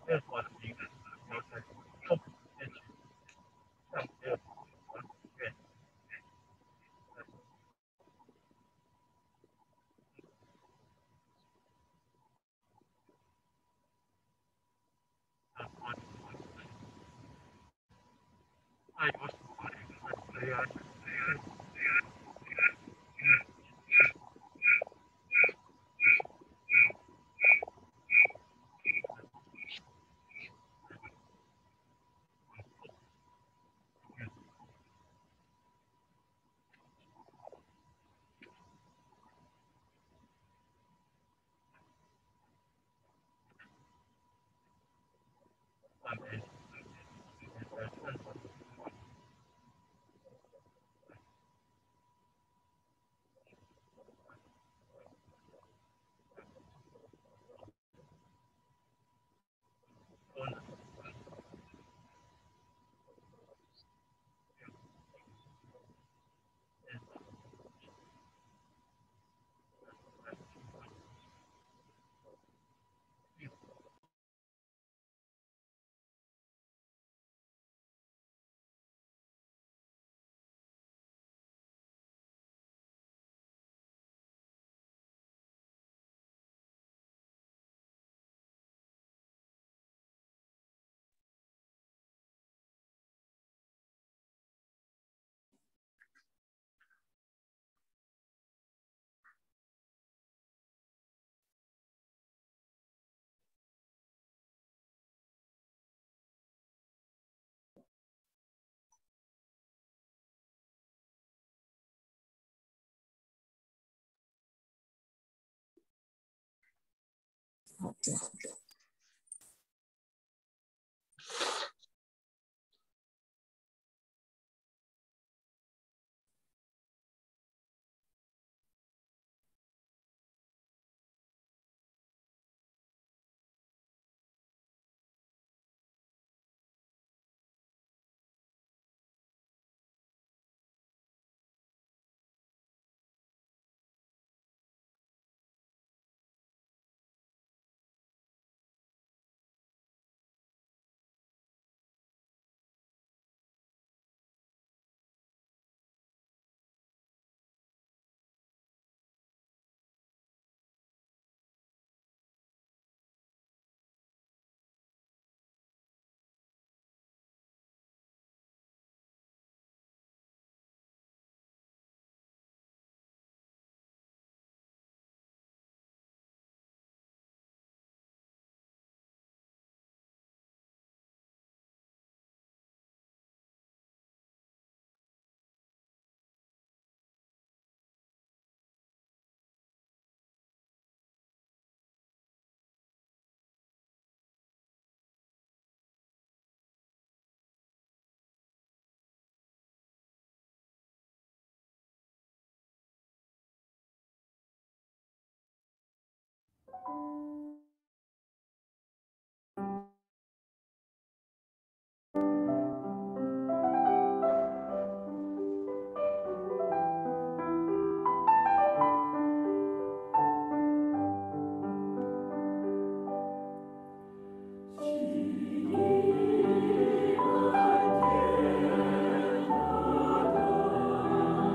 好的，好的。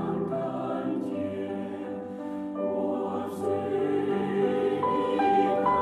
我虽离开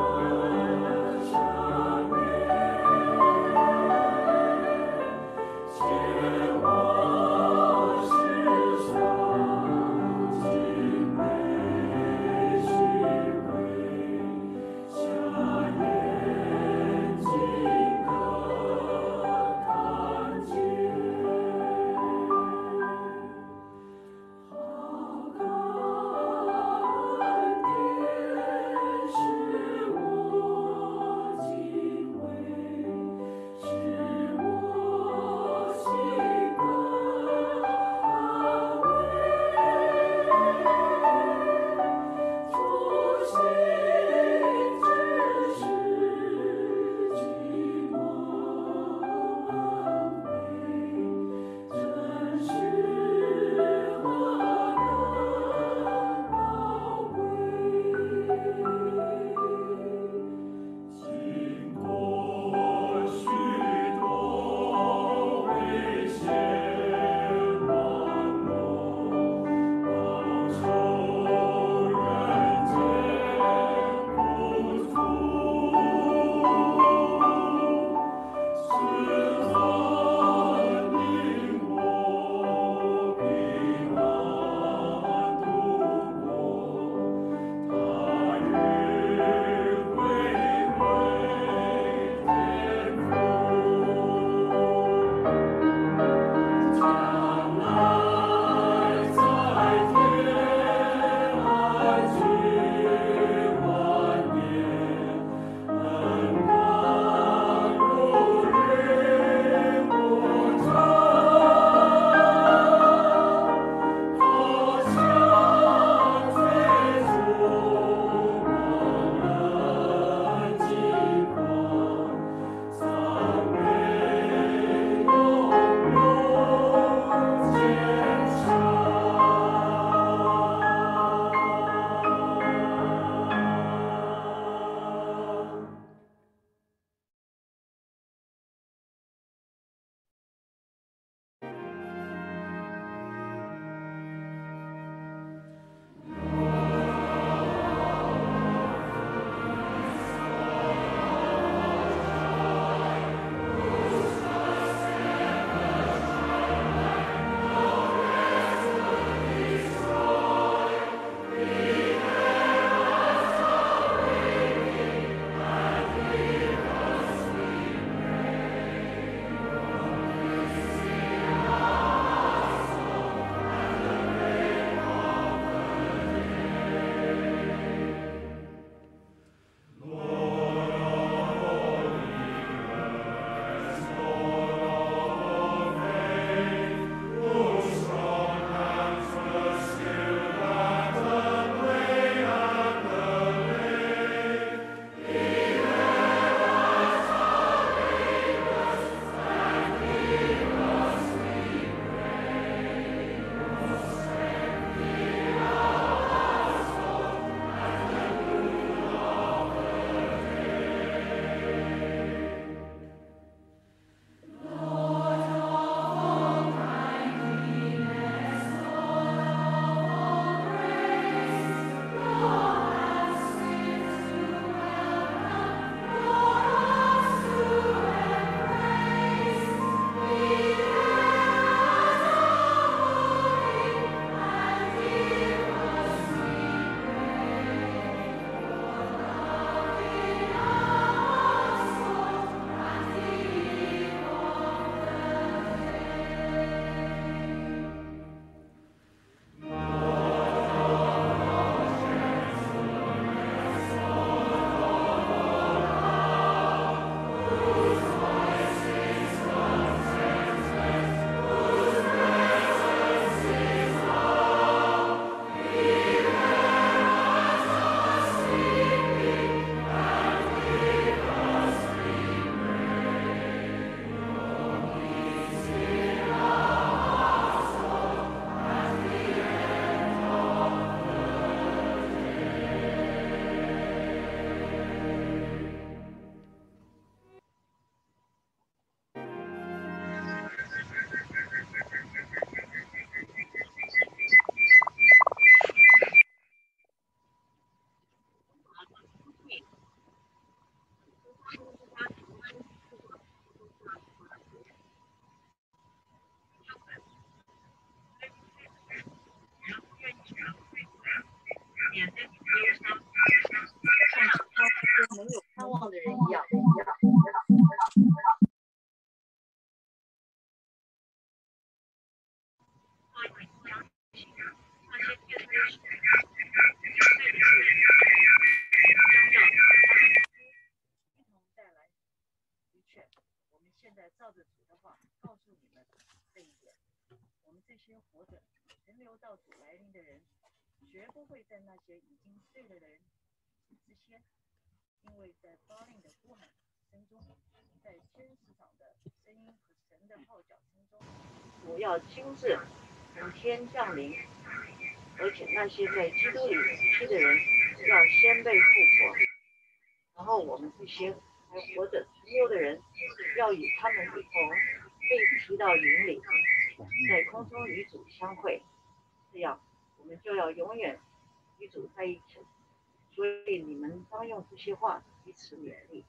绝不会在那些已经睡的人之先，因为在巴令的呼喊声中，在天使长的声音和神的号角声中，我要亲自从天降临，而且那些在基督里死去的人要先被复活，然后我们这些还活着存留的人要与他们一同被提到云里，在空中与主相会，这样我们就要永远与主在一起。所以你们当用这些话彼此勉励。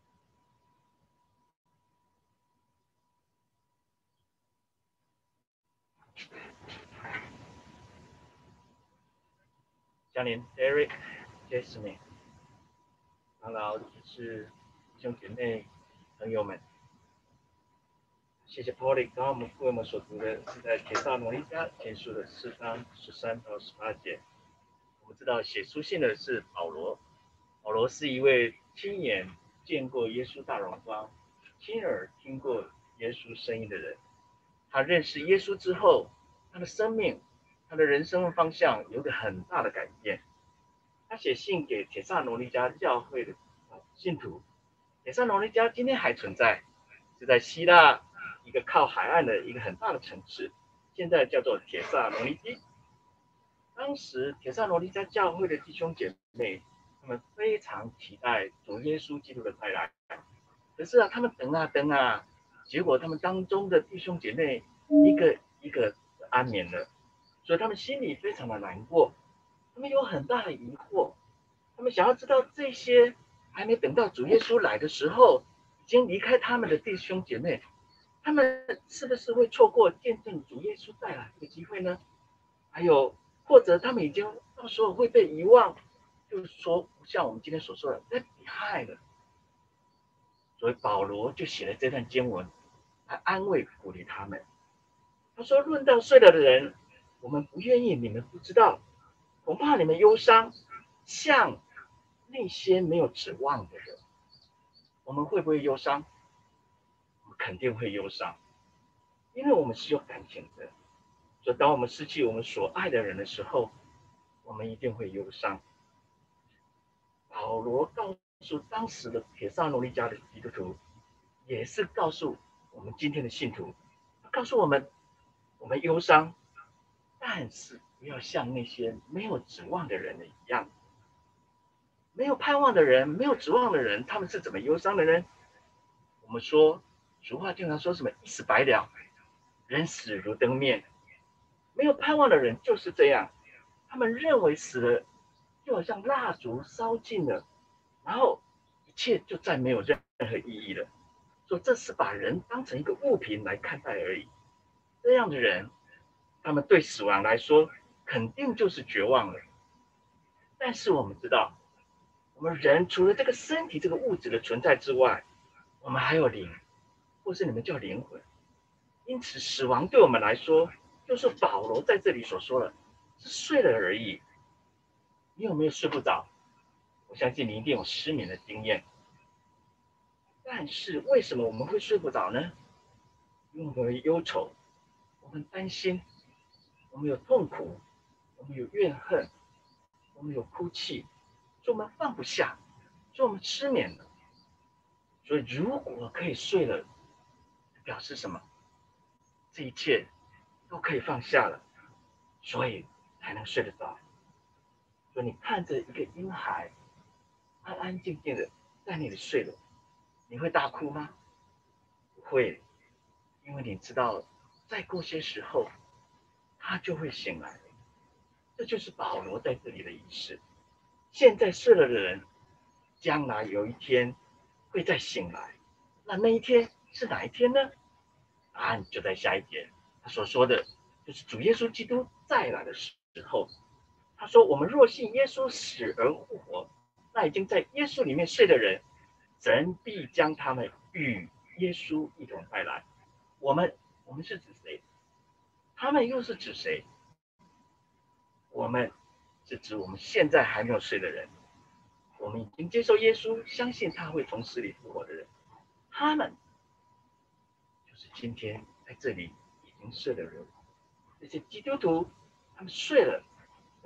江林 Eric、Jasmine， 长老是弟兄姐妹朋友们，谢谢 Polly 刚刚为我们所读的是在帖撒罗尼迦前书的4章13到18节。我们知道写书信的是保罗，保罗是一位亲眼见过耶稣大荣光、亲耳听过耶稣声音的人。他认识耶稣之后，他的生命、他的人生方向有个很大的改变。他写信给帖撒罗尼迦教会的信徒。帖撒罗尼迦今天还存在，是在希腊一个靠海岸的一个很大的城市，现在叫做帖撒罗尼基。当时帖撒罗尼迦教会的弟兄姐妹，他们非常期待主耶稣基督的再来。可是他们等啊等啊，结果他们当中的弟兄姐妹一个一个安眠了，所以他们心里非常的难过。他们有很大的疑惑，他们想要知道这些还没等到主耶稣来的时候，已经离开他们的弟兄姐妹，他们是不是会错过见证主耶稣再来这个机会呢？还有，或者他们已经到时候会被遗忘，就是说像我们今天所说的 left behind 了。所以保罗就写了这段经文来安慰鼓励他们。他说：“论到睡了的人，我们不愿意你们不知道，恐怕你们忧伤，像那些没有指望的人。”我们会不会忧伤？我们肯定会忧伤，因为我们是有感情的。所以当我们失去我们所爱的人的时候，我们一定会忧伤。保罗告诉当时的帖撒罗尼迦的基督徒，也是告诉我们今天的信徒，告诉我们，我们忧伤，但是不要像那些没有指望的人一样。没有盼望的人，没有指望的人，他们是怎么忧伤的呢？我们说，俗话经常说什么一死百了，人死如灯灭。没有盼望的人就是这样，他们认为死了就好像蜡烛烧尽了，然后一切就再没有任何意义了。说这是把人当成一个物品来看待而已。这样的人，他们对死亡来说肯定就是绝望了。但是我们知道，我们人除了这个身体这个物质的存在之外，我们还有灵，或是你们叫灵魂。因此死亡对我们来说，就是保罗在这里所说的，是睡了而已。你有没有睡不着？我相信你一定有失眠的经验。但是为什么我们会睡不着呢？因为我们忧愁，我们担心，我们有痛苦，我们有怨恨，我们有哭泣，所以我们放不下，所以我们失眠了。所以如果可以睡了，表示什么？这一切都可以放下了，所以才能睡得着。所以你看着一个婴孩安安静静的在那里睡了，你会大哭吗？不会，因为你知道再过些时候他就会醒来。这就是保罗在这里的意思。现在睡了的人，将来有一天会再醒来。那一天是哪一天呢？答案就在下一节，他所说的就是主耶稣基督再来的时候。他说：“我们若信耶稣死而复活，那已经在耶稣里面睡的人，神必将他们与耶稣一同带来。”我们是指谁？他们又是指谁？我们是指我们现在还没有睡的人，我们已经接受耶稣，相信他会从死里复活的人。他们就是今天在这里已经睡的人。这些基督徒，他们睡了，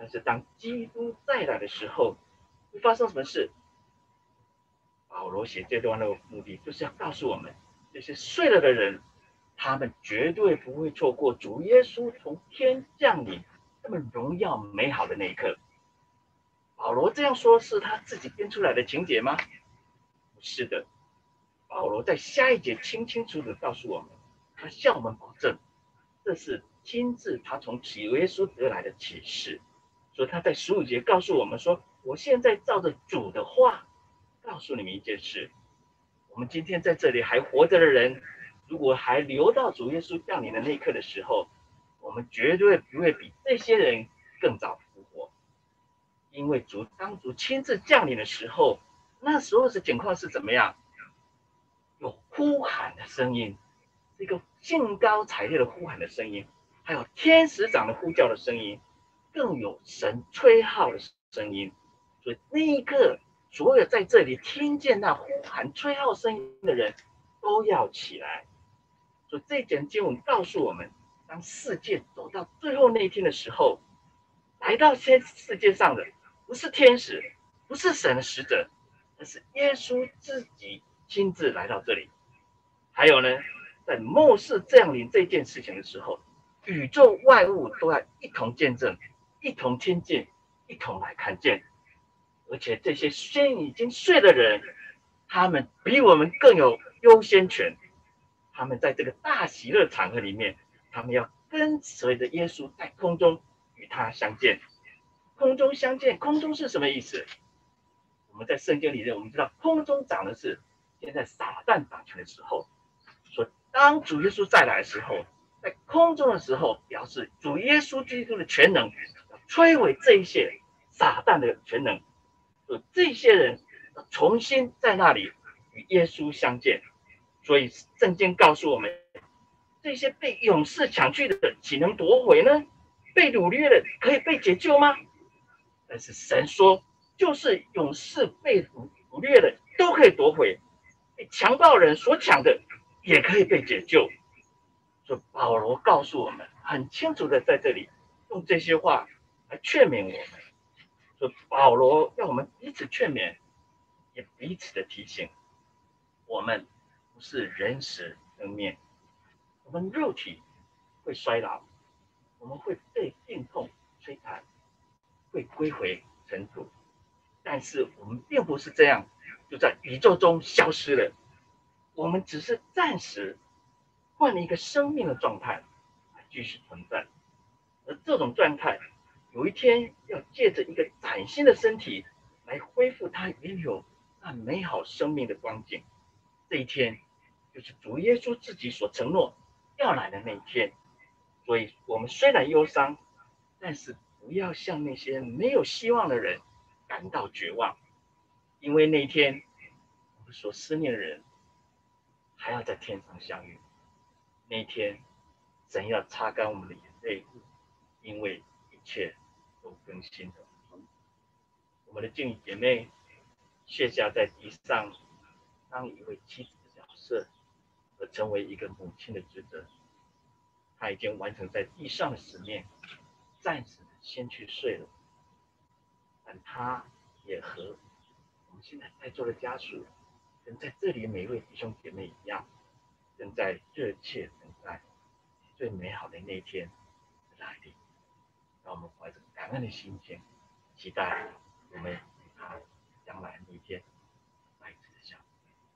但是当基督再来的时候，会发生什么事？保罗写这段的目的就是要告诉我们，这些睡了的人，他们绝对不会错过主耶稣从天降临这么荣耀美好的那一刻。保罗这样说是他自己编出来的情节吗？不是的，保罗在下一节清清楚楚的告诉我们，他向我们保证，这是亲自他从主耶稣得来的启示。所以他在15节告诉我们说，我现在照着主的话告诉你们一件事，我们今天在这里还活着的人，如果还留到主耶稣降临的那一刻的时候，我们绝对不会比这些人更早复活。因为当主亲自降临的时候，那时候的情况是怎么样？有呼喊的声音，这个兴高采烈的呼喊的声音，还有天使长的呼叫的声音，更有神吹号的声音。所以那一刻，所有在这里听见那呼喊吹号声音的人都要起来。所以这节经文告诉我们，当世界走到最后那一天的时候，来到世界上的不是天使，不是神的使者，而是耶稣自己亲自来到这里。还有呢，在末世降临这件事情的时候，宇宙万物都要一同见证，一同听见，一同来看见。而且这些已经睡的人，他们比我们更有优先权。他们在这个大喜乐场合里面，他们要跟随着耶稣在空中与他相见。空中相见，空中是什么意思？我们在圣经里面，我们知道空中讲的是现在撒旦掌权的时候。说当主耶稣再来的时候，在空中的时候，表示主耶稣基督的全能摧毁这一些撒旦的全能。这些人重新在那里与耶稣相见。所以圣经告诉我们，这些被勇士抢去的岂能夺回呢？被掳掠的可以被解救吗？但是神说，就是勇士被掳掠的都可以夺回，被强暴人所抢的也可以被解救。所以保罗告诉我们，很清楚的在这里用这些话来劝勉我们。所以保罗要我们彼此劝勉，也彼此的提醒，我们不是人死人灭，我们肉体会衰老，我们会被病痛摧残，会归回尘土。但是我们并不是这样就在宇宙中消失了，我们只是暂时换了一个生命的状态来继续存在。而这种状态有一天要借着一个崭新的身体来恢复它原有那美好生命的光景。这一天就是主耶稣自己所承诺要来的那一天。所以我们虽然忧伤，但是不要像那些没有希望的人感到绝望，因为那一天我们所思念的人还要在天上相遇。那一天神要擦干我们的眼泪，因为一切都更新了。我们的敬姐妹卸下在地上当一位妻子的角色，而成为一个母亲的职责。她已经完成在地上的使命，暂时先去睡了。但她也和我们现在在座的家属，跟在这里的每一位弟兄姐妹一样，正在热切等待最美好的那一天的来临。让我们怀着感恩的心情，期待我们与他将来那一天再次的相遇。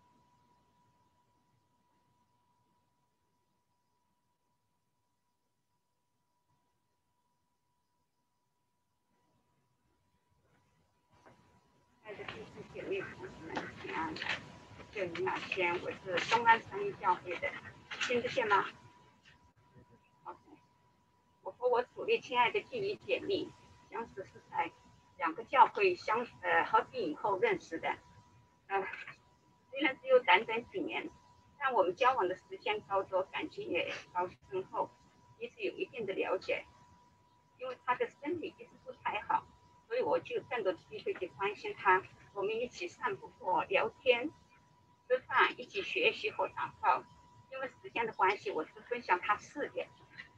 爱的弟兄姐妹同志们平安。这里呢，先我是东安三一教会的，听得见吗 ？OK。我和我主内亲爱的弟兄姐妹，相识是在2个教会合并以后认识的。虽然只有短短几年，但我们交往的时间高多，感情也高深厚，彼此有一定的了解。因为他的身体一直不太好，所以我就更多的机会去关心他。我们一起散步或聊天、吃饭，一起学习或祷告。因为时间的关系，我只分享他4点。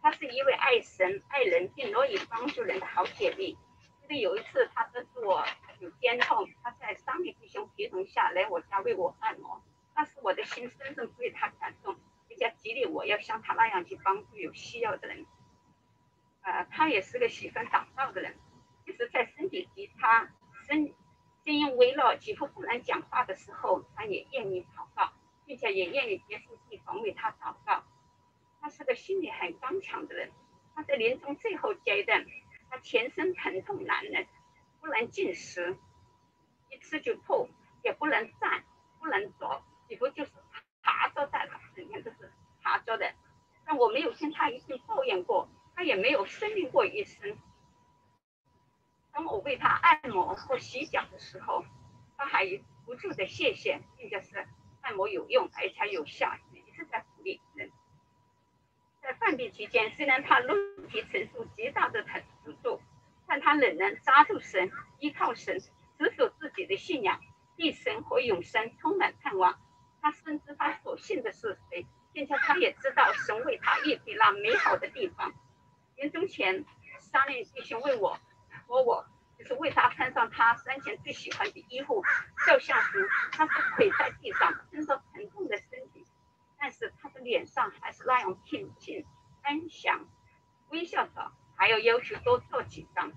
她是一位爱神、爱人并乐意帮助人的好姐妹。记得有一次，她得知我有肩痛，她在3位弟兄陪同下来我家为我按摩。那时我的心深深被她感动，并且激励我要像她那样去帮助有需要的人。她也是个喜欢祷告的人，就是在身体极差、声音微弱、几乎不能讲话的时候，她也愿意祷告，并且也愿意结束地方为她祷告。她是个心里很刚强的人。她在临终最后阶段，她全身疼痛难忍，不能进食，一吃就吐，也不能站，不能走，几乎就是爬着在她身边，都是爬着的。但我没有听她一句抱怨过，她也没有声明过一声。当我为她按摩或洗脚的时候，她还不住的谢谢，并且是按摩有用而且有效，一直在鼓励人。在犯病期间，虽然她肉体承受极大的疼痛，但她仍然抓住神，依靠神，持守自己的信仰，对神和永生充满盼望。她深知她所信的是谁，并且她也知道神为她预备那美好的地方。临终前，3位弟兄为我和我，就是为她穿上她生前最喜欢的衣服，照相时，她是跪在地上，撑着疼痛的身体，但是她的脸上还是那样平静安详，微笑着，还要求多做几张。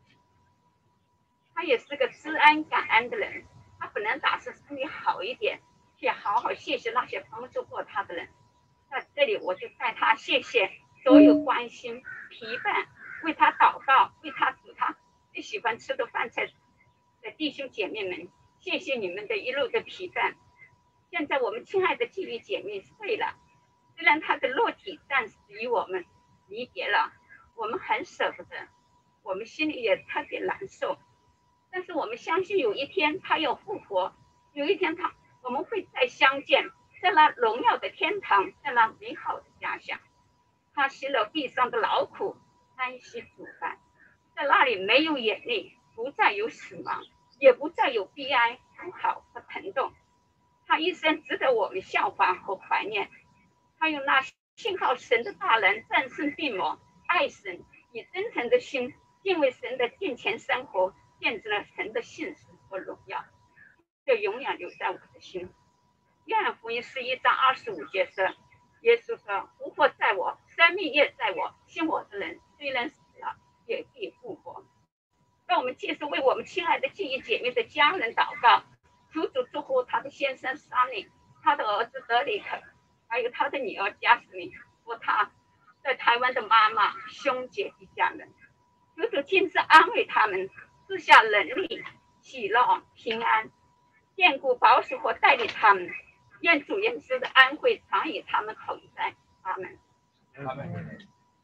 她也是个知恩感恩的人，她本来打算身体好一点，却好好谢谢那些帮助过她的人。在这里，我就代她谢谢所有关心、陪伴、为她祷告、为她煮她最喜欢吃的饭菜的弟兄姐妹们，谢谢你们的一路的陪伴。现在我们亲爱的弟兄姐妹睡了，虽然她的肉体暂时与我们离别了，我们很舍不得，我们心里也特别难受。但是我们相信有一天她要复活，有一天我们会再相见，在那荣耀的天堂，在那美好的家乡。她吸了地上的劳苦，安息主饭，在那里没有眼泪，不再有死亡，也不再有悲哀、哭嚎和疼痛。她一生值得我们效法和怀念。她用那信靠神的大能战胜病魔，爱神，以真诚的心敬畏神的敬虔生活，见证了神的信实和荣耀，就永远留在我的心。约翰福音11章25节说，耶稣说：“复活在我，生命也在我，信我的人虽然死了，也必复活。”让我们继续为我们亲爱的弟兄姐妹的家人祷告，求主祝福他的先生沙利，他的儿子德里克，还有他的女儿加斯敏和他在台湾的妈妈、兄姐一家人。求主亲自安慰他们，赐下能力、喜乐、平安，眷顾、保守和带领他们。愿主耶稣的安慰常与他们同在。阿门。 阿门。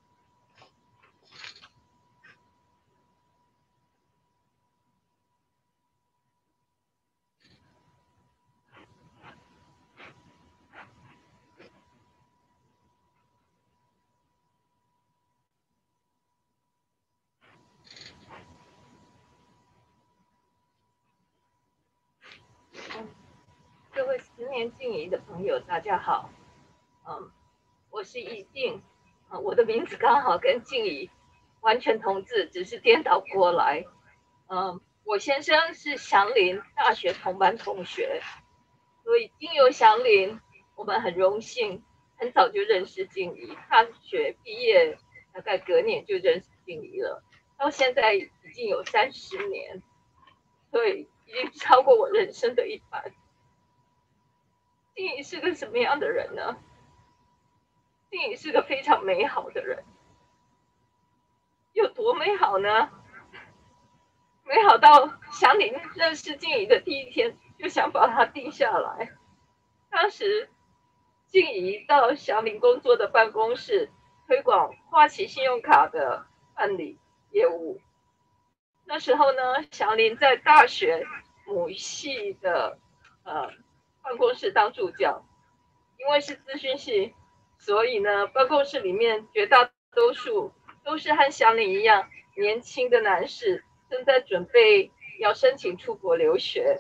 各位10年静怡的朋友，大家好。我是怡静，我的名字刚好跟静怡完全同字，只是颠倒过来。我先生是祥林大学同班同学，所以经由祥林，我们很荣幸，很早就认识静怡。大学毕业大概隔年就认识静怡了，到现在已经有30年，所以已经超过我人生的一半。静怡是个什么样的人呢？静怡是个非常美好的人。有多美好呢？美好到祥林认识静怡的第一天就想把她定下来。当时静怡到祥林工作的办公室推广花旗信用卡的办理业务。那时候呢，祥林在大学母系的办公室当助教，因为是资讯系，所以呢，办公室里面绝大多数都是和祥林一样年轻的男士，正在准备要申请出国留学。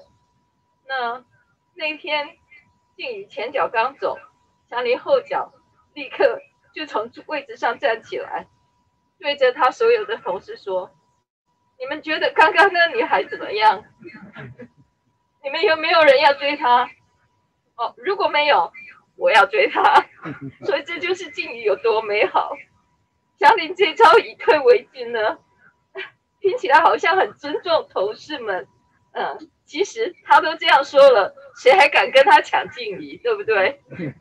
那一天，静怡前脚刚走，祥林后脚立刻就从位置上站起来，对着他所有的同事说：“你们觉得刚刚那女孩怎么样？你们有没有人要追她？哦，如果没有，我要追她。”所以这就是敬语有多美好。祥林这招以退为进呢，听起来好像很尊重同事们，其实他都这样说了，谁还敢跟他抢敬仪，对不对？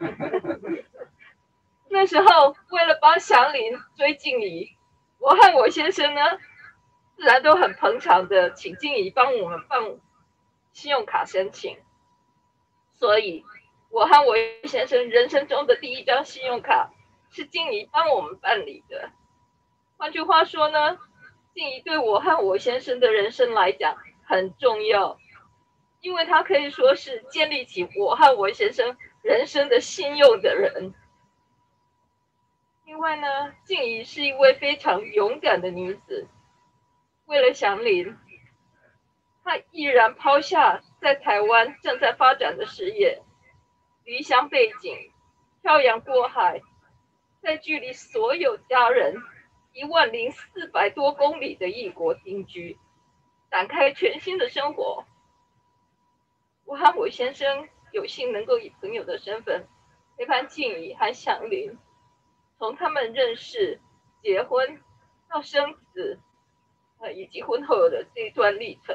那时候为了帮祥林追敬仪，我和我先生呢，自然都很捧场的请敬仪帮我们办信用卡申请。所以，我和我先生人生中的第一张信用卡是静怡帮我们办理的。换句话说呢，静怡对我和我先生的人生来讲很重要，因为他可以说是建立起我和我先生人生的信用的人。另外呢，静怡是一位非常勇敢的女子，为了祥林，她毅然抛下在台湾正在发展的事业，离乡背井，漂洋过海，在距离所有家人10400多公里的异国定居，展开全新的生活。我和我先生有幸能够以朋友的身份陪伴静怡和祥林，从他们认识、结婚到生子，以及婚后的这段历程。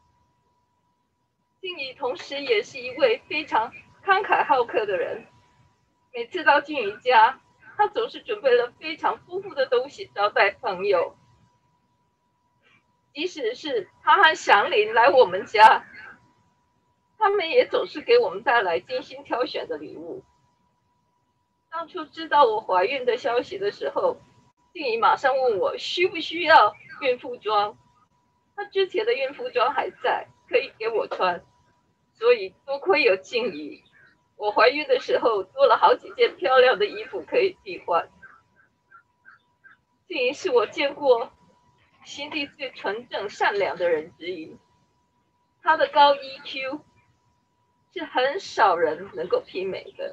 静怡同时也是一位非常慷慨好客的人，每次到静怡家，他总是准备了非常丰富的东西招待朋友。即使是他和祥林来我们家，他们也总是给我们带来精心挑选的礼物。当初知道我怀孕的消息的时候，静怡马上问我需不需要孕妇装，她之前的孕妇装还在，可以给我穿，所以多亏有静怡，我怀孕的时候多了好几件漂亮的衣服可以替换。静怡是我见过心地最纯正善良的人之一，她的高 EQ 是很少人能够媲美的。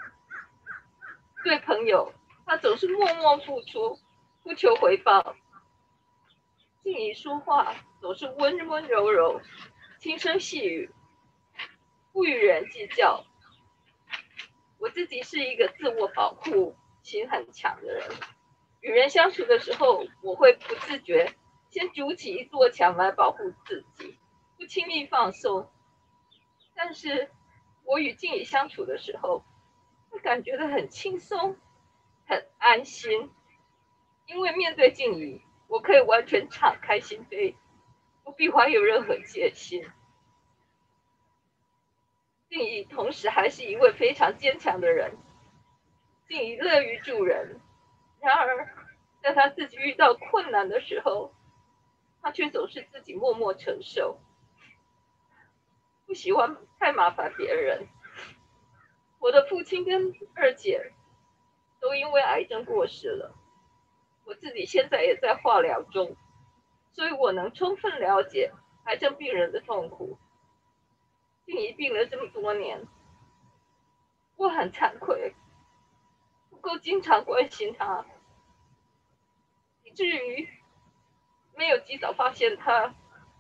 对朋友，她总是默默付出，不求回报。静怡说话总是温温柔柔，轻声细语，不与人计较。我自己是一个自我保护心很强的人，与人相处的时候，我会不自觉先筑起一座墙来保护自己，不轻易放松。但是我与静怡相处的时候，会感觉到很轻松，很安心，因为面对静怡，我可以完全敞开心扉，不必怀有任何戒心。静怡同时还是一位非常坚强的人，静怡乐于助人，然而在她自己遇到困难的时候，她却总是自己默默承受，不喜欢太麻烦别人。我的父亲跟二姐都因为癌症过世了，我自己现在也在化疗中，所以我能充分了解癌症病人的痛苦。静怡病了这么多年，我很惭愧，不够经常关心她，以至于没有及早发现她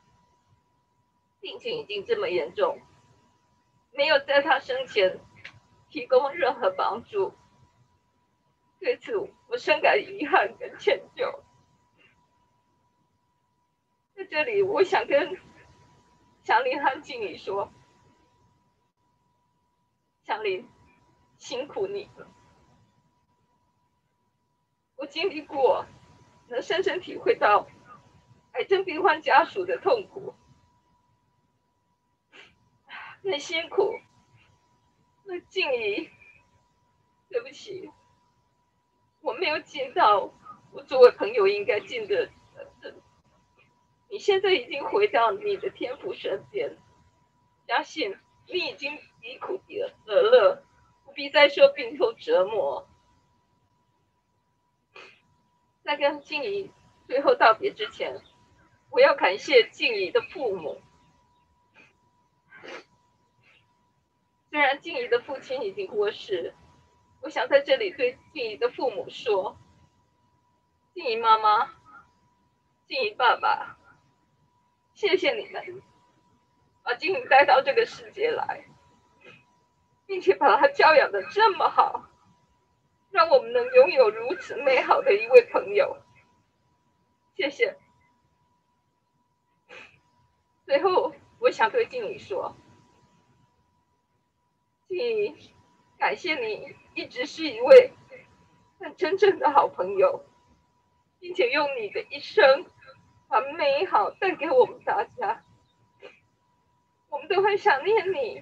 病情已经这么严重，没有在她生前提供任何帮助。对此我深感遗憾跟歉疚。在这里我想跟祥林和静怡说，祥林辛苦你了，我经历过，能深深体会到癌症病患家属的痛苦，很辛苦。那静怡，对不起，我没有尽到我作为朋友应该尽的责任。你现在已经回到你的天父身边，相信你已经离苦得乐，不必再受病痛折磨。在跟静怡最后道别之前，我要感谢静怡的父母。虽然静怡的父亲已经过世， 我想在这里对静怡的父母说，静怡妈妈、静怡爸爸，谢谢你们把静怡带到这个世界来，并且把她教养的这么好，让我们能拥有如此美好的一位朋友。谢谢。最后，我想对静怡说，静怡，感谢你一直是一位很真正的好朋友，并且用你的一生把美好带给我们大家。我们都会想念你，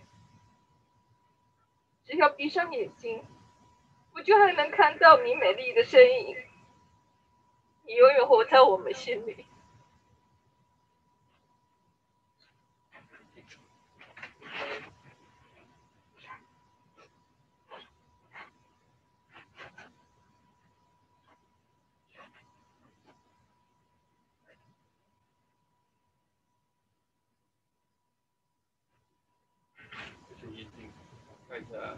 只要闭上眼睛，我就还能看到你美丽的身影。你永远活在我们心里。 就是一定带着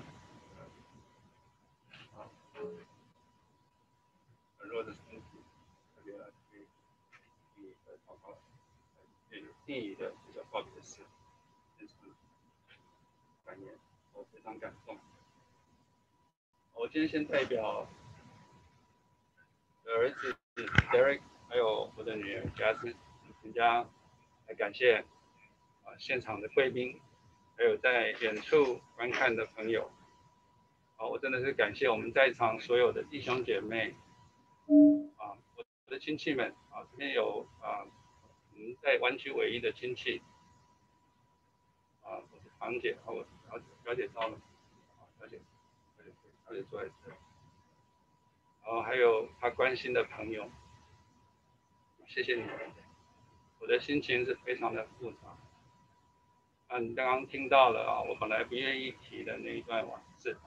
很弱的身体，特别来去你的祷告，对定义的这个告别式，非常感言，我非常感动。我今天先代表我的儿子 Derek 还有我的女儿佳芝全家来感谢现场的贵宾，还有在远处观看的朋友。我真的是感谢我们在场所有的弟兄姐妹，我的亲戚们这边有我们在湾区唯一的亲戚我的堂姐我表姐到了，表姐坐在这，然后还有他关心的朋友，谢谢你们。我的心情是非常的复杂。你刚刚听到了我本来不愿意提的那一段往事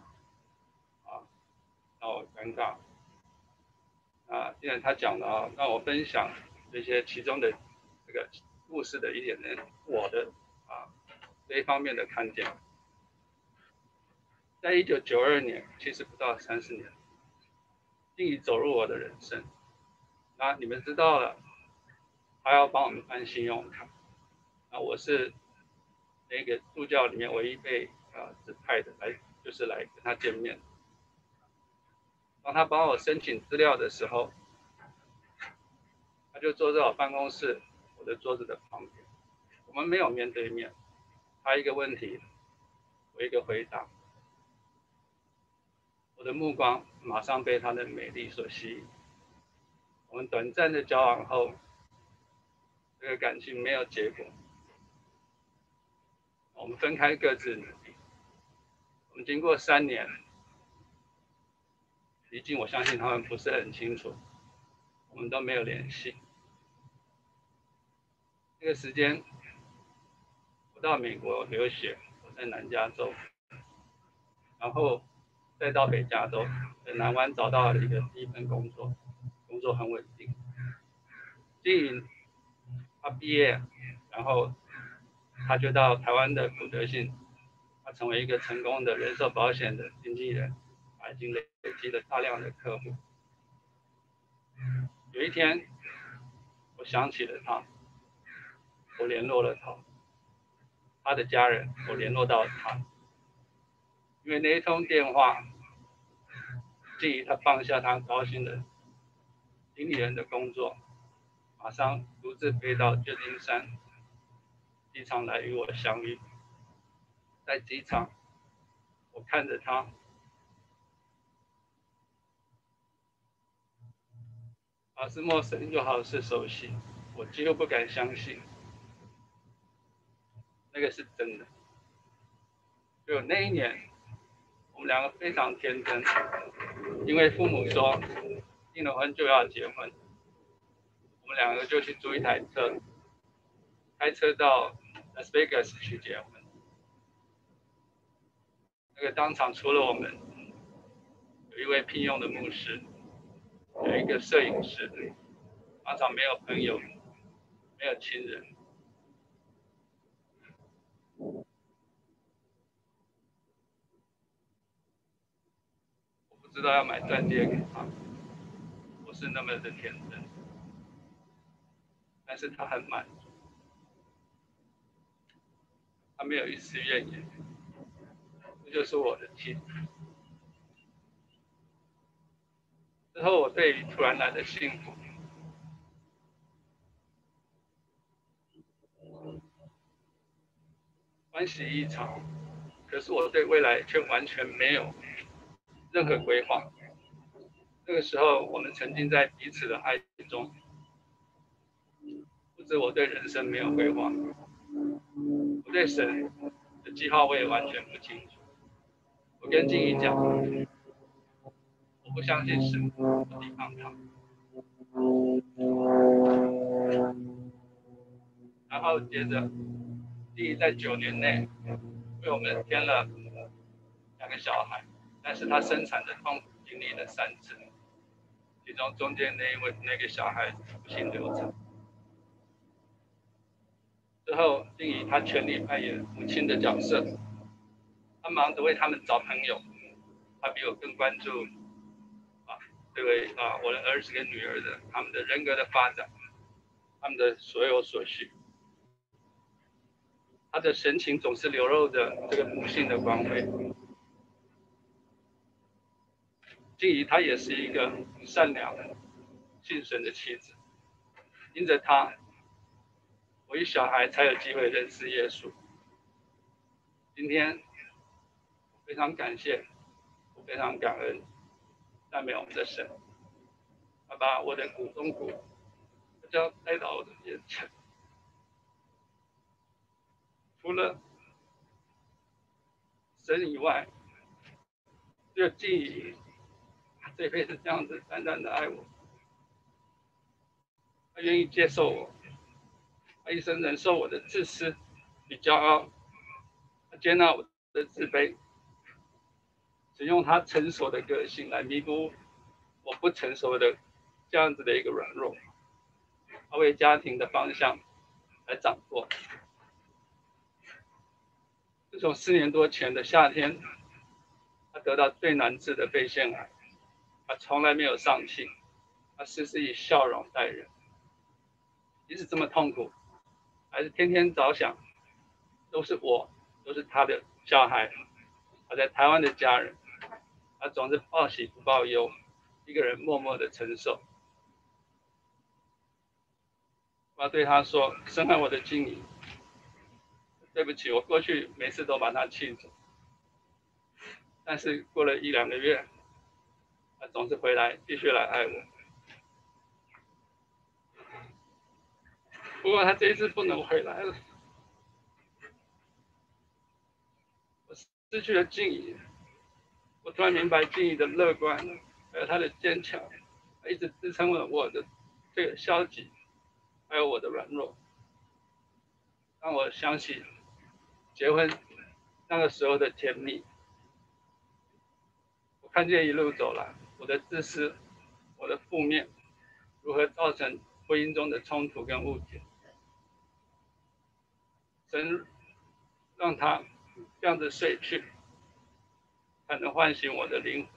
让我尴尬。既然他讲了让我分享这些其中的这个故事的一点点我的这一方面的看见。在1992年，其实不到30年，静怡走入我的人生。那你们知道了，他要帮我们办信用卡。我是那个助教里面唯一被指派的，就是来跟他见面。当他帮我申请资料的时候，他就坐在我办公室我的桌子的旁边，我们没有面对面，他一个问题，我一个回答，我的目光马上被他的美丽所吸引。我们短暂的交往后，这个感情没有结果，我们分开各自努力。我们经过3年，毕竟我相信他们不是很清楚，我们都没有联系。这个时间，我到美国留学，我在南加州，然后再到北加州，在南湾找到了一个第一份工作，工作很稳定。经营他毕业，然后他就到台湾的古德信，他成为一个成功的人寿保险的经纪人，已经累积了大量的客户。有一天，我想起了他，我联络了他的家人，我联络到他，因为那一通电话，静怡他放下他高薪的经理人的工作，马上独自飞到旧金山机场来与我相遇。在机场，我看着他，是陌生又好是熟悉，我几乎不敢相信，那个是真的。就那一年，我们两个非常天真，因为父母说订了婚就要结婚，我们两个就去租一台车，开车到 Las Vegas 去结婚。那个当场除了我们，有一位聘用的牧师，有一个摄影师，当场没有朋友，没有亲人。 知道要买钻戒给他，我是那么的天真，但是他很满足，他没有一丝怨言，这就是我的妻子。之后，我对于突然来的幸福，欢喜异常，可是我对未来却完全没有任何规划。那个时候，我们沉浸在彼此的爱中，不止我对人生没有规划，我对神的记号我也完全不清楚。我跟静怡讲，我不相信神，我抵抗他。然后接着，静怡在9年内为我们添了2个小孩，但是她生产的痛苦经历了3次，其中中间那个小孩不幸流产。之后，静怡她全力扮演母亲的角色，她忙着为他们找朋友，她比我更关注我的儿子跟女儿的他们的人格的发展，他们的所有所需。她的神情总是流露着这个母性的光辉。静怡她也是一个善良、信神的妻子，因着她，我与小孩才有机会认识耶稣。今天我非常感谢，我非常感恩，赞美我们的神，他把我的骨中骨就带到我的面前。除了神以外，只有静怡，他这辈子这样子单单的爱我，他愿意接受我，他一生忍受我的自私与骄傲，他接纳我的自卑，只用他成熟的个性来弥补我不成熟的这样子的一个软弱，他为家庭的方向来掌舵。自从4年多前的夏天，他得到最难治的肺腺癌，他从来没有丧气，他时时以笑容待人，即使这么痛苦，还是天天着想，都是他的小孩，他在台湾的家人，他总是报喜不报忧，一个人默默的承受。我要对他说，深爱我的静怡，对不起，我过去每次都把他气走，但是过了1、2个月，他总是回来继续来爱我。不过他这一次不能回来了，我失去了静怡，我突然明白静怡的乐观，还有她的坚强，她一直支撑了我的这个消极，还有我的软弱，让我想起结婚那个时候的甜蜜。我看见一路走来，我的自私，我的负面，如何造成婚姻中的冲突跟误解。神让他这样子睡去，才能唤醒我的灵魂。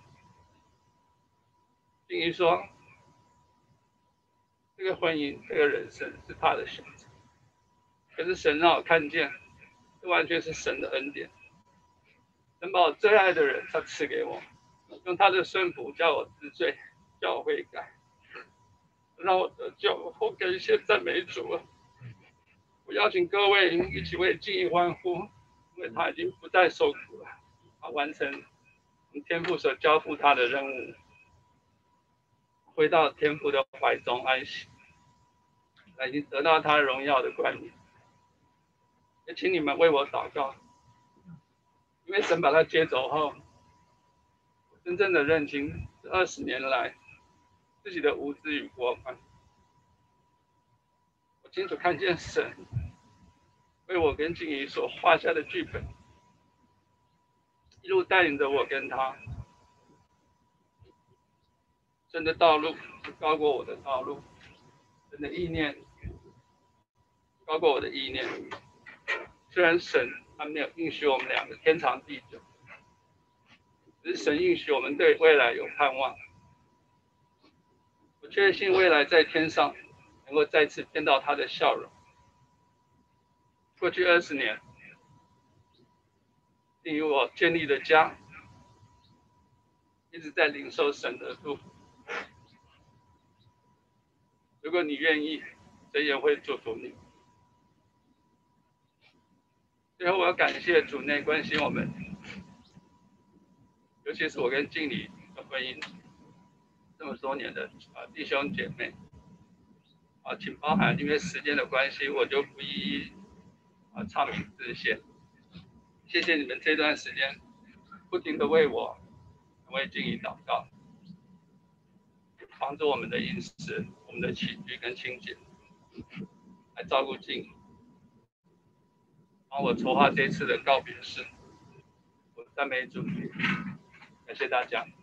静怡说，这个婚姻，这个人生是他的选择，可是神让我看见，这完全是神的恩典。神把我最爱的人，他赐给我，用他的顺服叫我知罪，叫我悔改，让我得救。我感谢赞美主。我邀请各位一起为静怡欢呼，因为他已经不再受苦了，他完成天父所交付他的任务，回到天父的怀中安息，他已经得到他荣耀的冠冕。也请你们为我祷告，因为神把他接走后，我真正的认清这20年来自己的无知与过犯。我清楚看见神为我跟静怡所画下的剧本，一路带领着我跟他。神的道路高过我的道路，神的意念高过我的意念。虽然神还没有应许我们2个天长地久， 只是神允许我们对未来有盼望。我确信未来在天上能够再次见到他的笑容。过去20年，你与我建立的家，一直在领受神的祝福。如果你愿意，神也会祝福你。最后，我要感谢主内关心我们，尤其是我跟敬礼的婚姻这么多年的弟兄姐妹请包涵，因为时间的关系，我就不一一唱名致谢。谢谢你们这段时间不停的为我、为敬礼祷告，帮助我们的饮食、我们的起居跟清洁，来照顾敬礼。帮我筹划这次的告别式，我赞美主，感谢大家。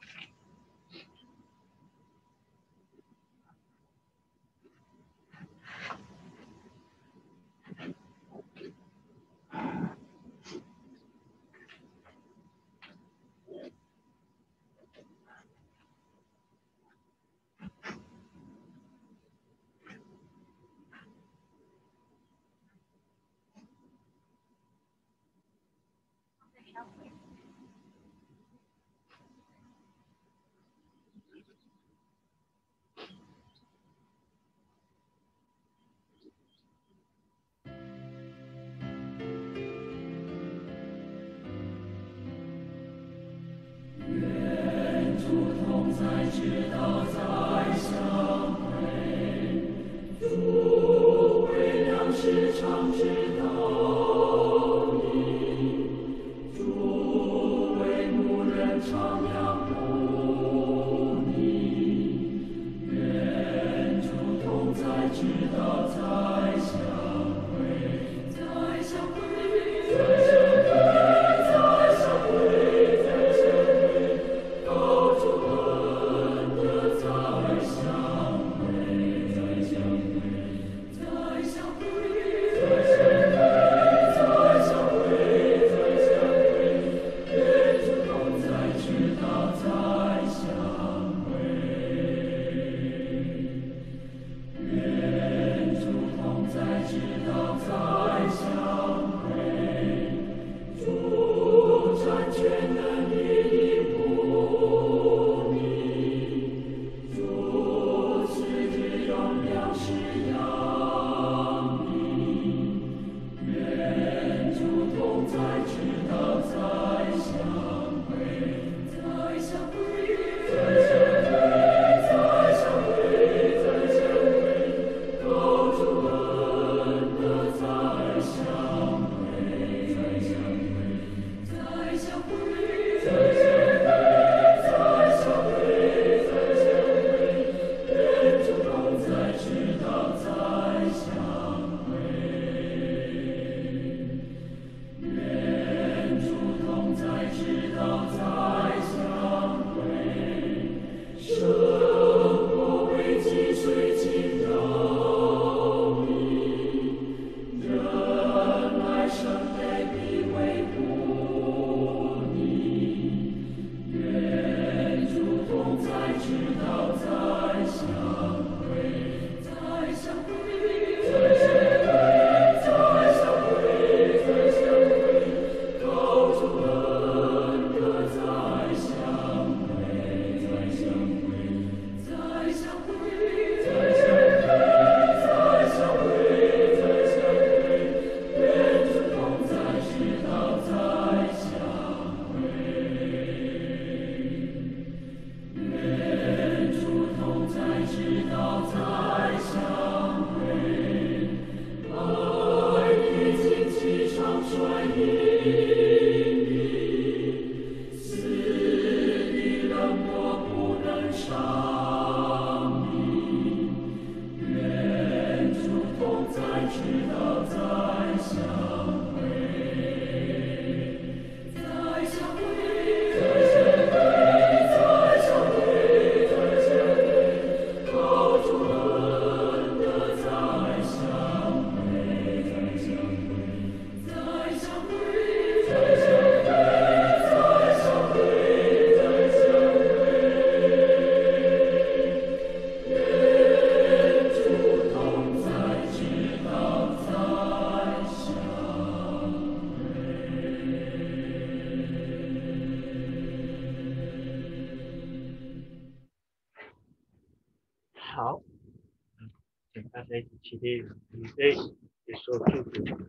在一起的预备接受祝福。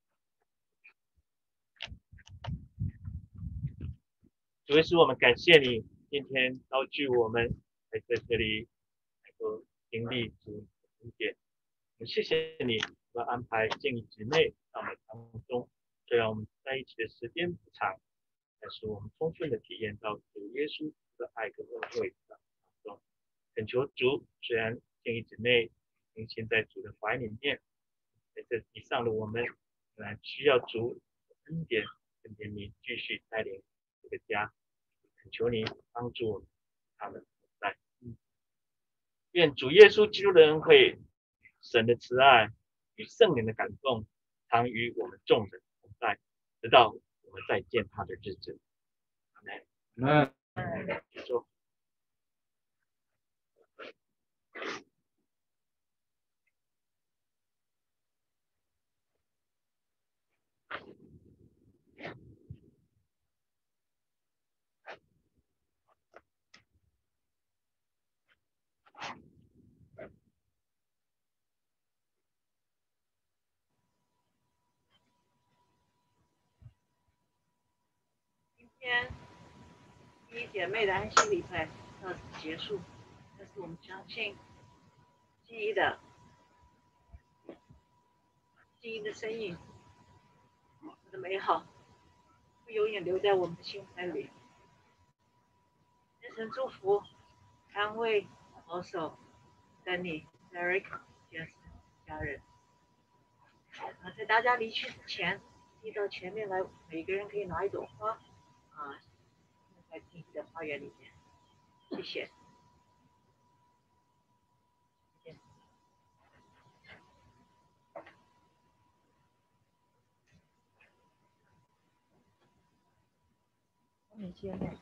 主耶稣，我们感谢你今天召聚我们在这里能够经历主的恩典。我们谢谢你的安排，建议姊妹到我们当中。虽然我们在一起的时间不长，但是我们充分的体验到主耶稣的爱跟恩惠当中。恳求主，虽然建议姊妹仍现在主的怀里面，在这地上的我们仍然需要主的恩典跟怜悯继续带领这个家。恳求你帮助他们在。愿主耶稣基督的恩惠、神的慈爱与圣灵的感动，常与我们众人同在，直到我们再见他的日子。阿门。说。 今天第一姐妹的安息礼拜到此结束，但是我们相信记忆的身影的美好会永远留在我们的心怀里。愿神祝福、安慰、保守Danny、Derek、Jess 家人。在大家离去之前，可以到前面来，每个人可以拿一朵花在自己的花园里面。谢谢。我们见面。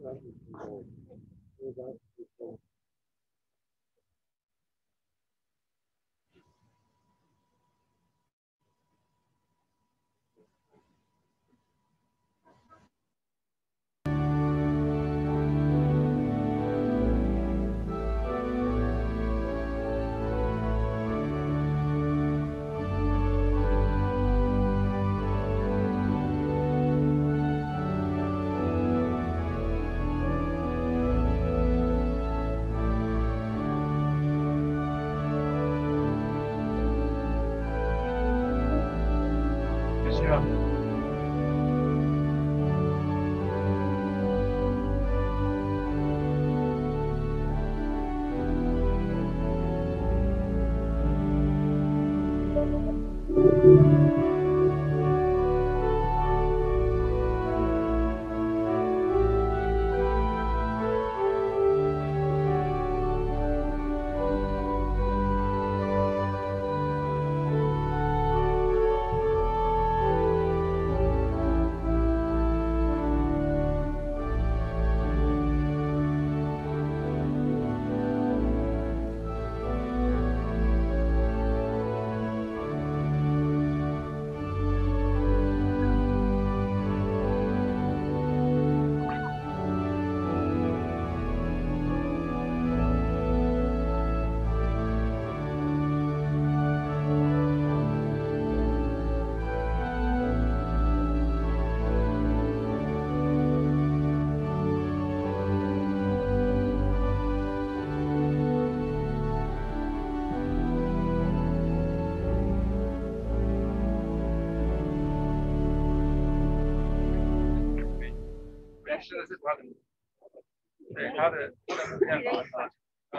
是的是他的，对他的看法，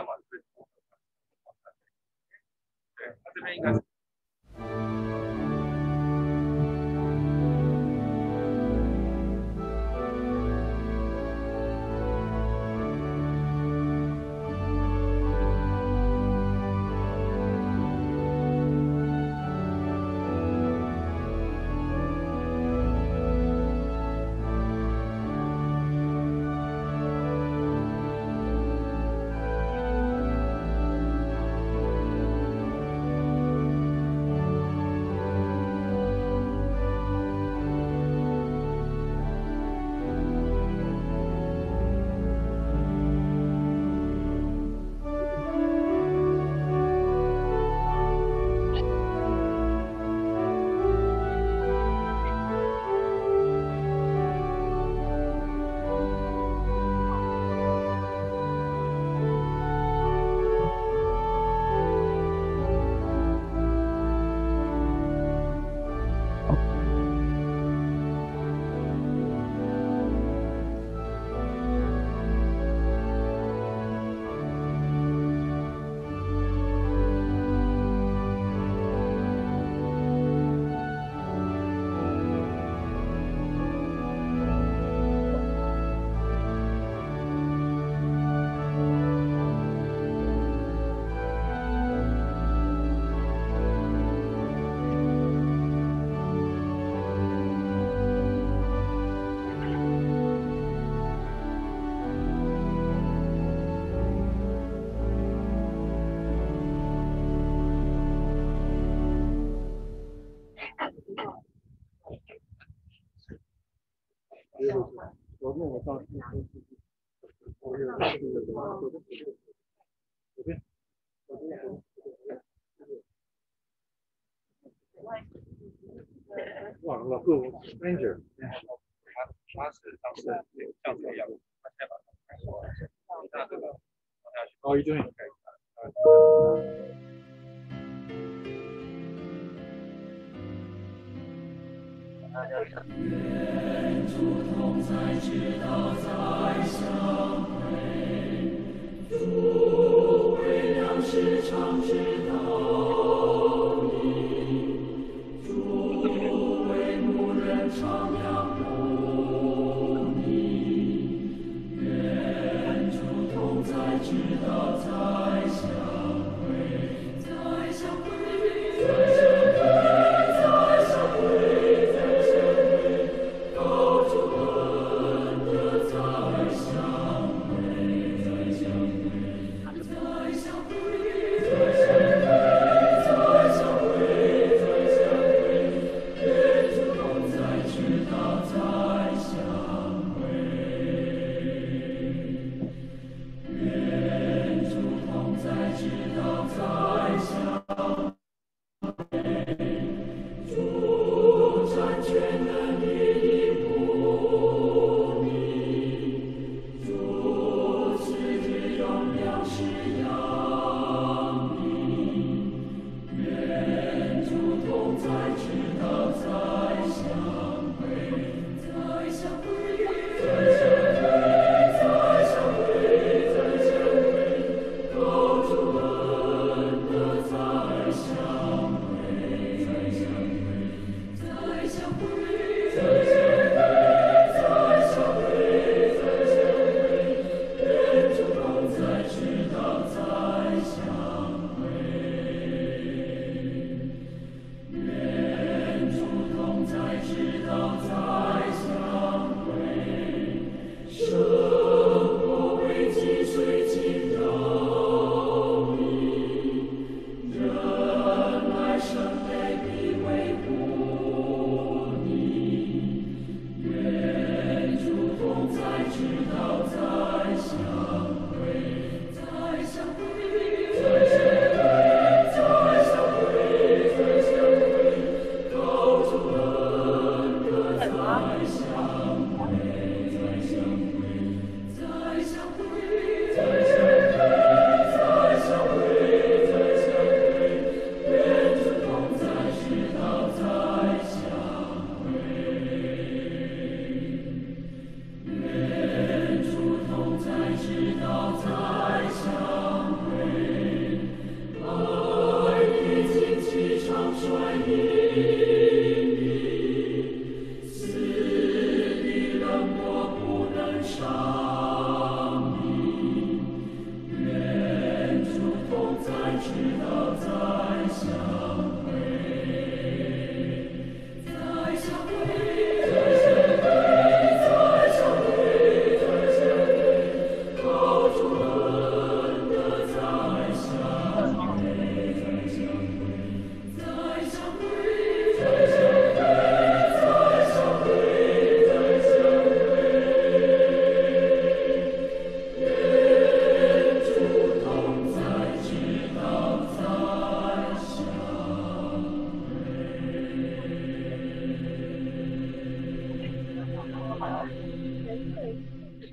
对他这边应该是。 昨天我上去，忘了个 stranger， 他是当时像这样，他先把他说，那这个 How are you doing? Shall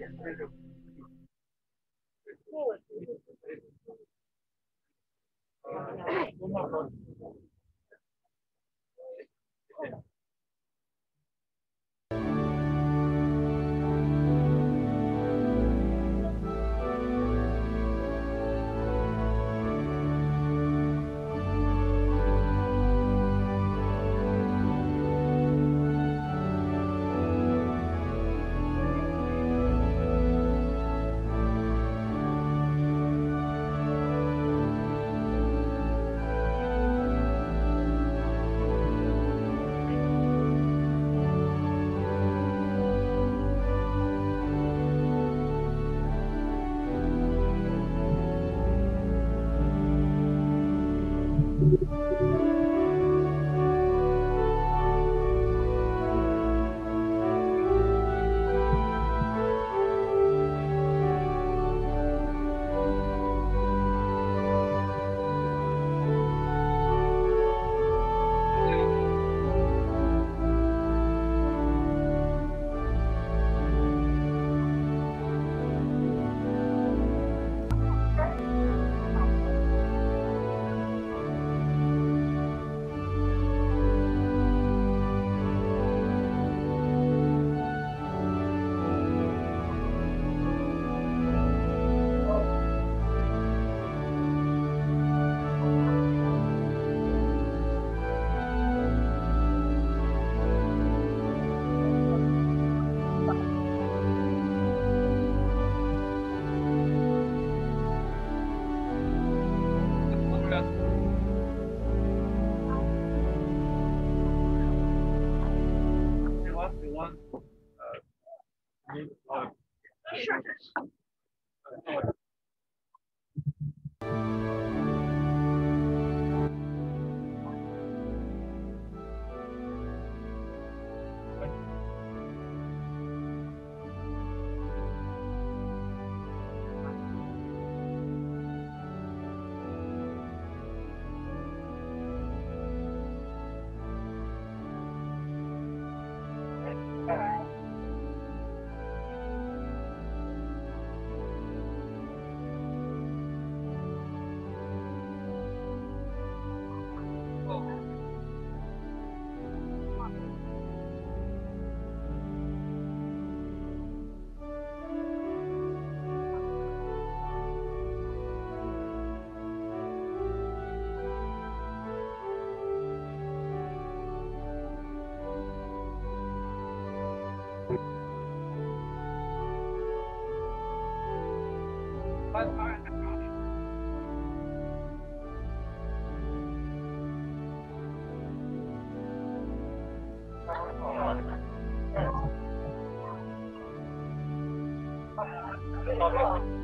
好。